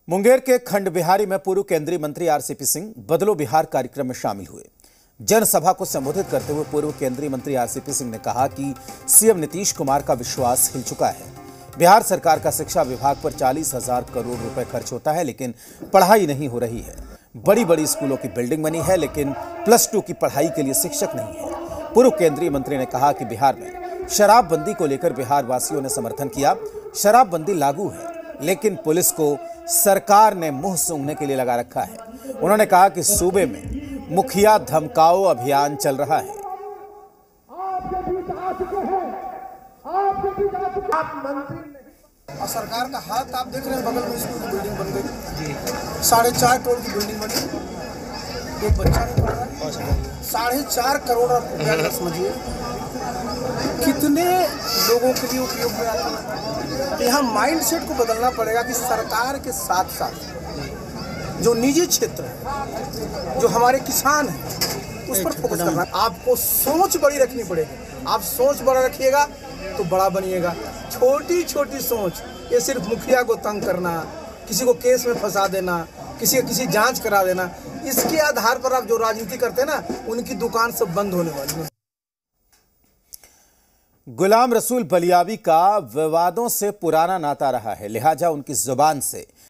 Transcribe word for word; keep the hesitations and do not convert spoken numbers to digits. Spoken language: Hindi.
मुंगेर के खंड बिहारी में पूर्व केंद्रीय मंत्री आरसीपी सिंह बदलो बिहार कार्यक्रम में शामिल हुए। जनसभा को संबोधित करते हुए पूर्व केंद्रीय मंत्री आरसीपी सिंह ने कहा कि सीएम नीतीश कुमार का विश्वास हिल चुका है। बिहार सरकार का शिक्षा विभाग पर चालीस हजार करोड़ रुपए खर्च होता है, लेकिन पढ़ाई नहीं हो रही है। बड़ी बड़ी स्कूलों की बिल्डिंग बनी है, लेकिन प्लस टू की पढ़ाई के लिए शिक्षक नहीं है। पूर्व केंद्रीय मंत्री ने कहा कि बिहार में शराबबंदी को लेकर बिहार वासियों ने समर्थन किया। शराबबंदी लागू है, लेकिन पुलिस को सरकार ने मुंह सूंघने के लिए लगा रखा है। उन्होंने कहा कि सूबे में मुखिया धमकाओ अभियान चल रहा है। और सरकार का हाथ आप देख रहे हैं, बगल में स्कूल की बिल्डिंग बन गई, साढ़े चार करोड़ की बिल्डिंग बनी, एक बच्चा नहीं पढ़ रहा। साढ़े चार करोड़ रुपया का समझिए कितने लोगों के लिए उपयोग में आता है। तो यहाँ माइंड सेट को बदलना पड़ेगा कि सरकार के साथ साथ जो निजी क्षेत्र है, जो हमारे किसान हैं, उस पर फोकस करना। आपको सोच बड़ी रखनी पड़ेगी। आप सोच बड़ा रखिएगा तो बड़ा बनिएगा। छोटी छोटी सोच, ये सिर्फ मुखिया को तंग करना, किसी को केस में फंसा देना, किसी किसी जांच करा देना, इसके आधार पर आप जो राजनीति करते हैं ना, उनकी दुकान सब बंद होने वाली है। गुलाम रसूल बलियावी का विवादों से पुराना नाता रहा है, लिहाजा उनकी जुबान से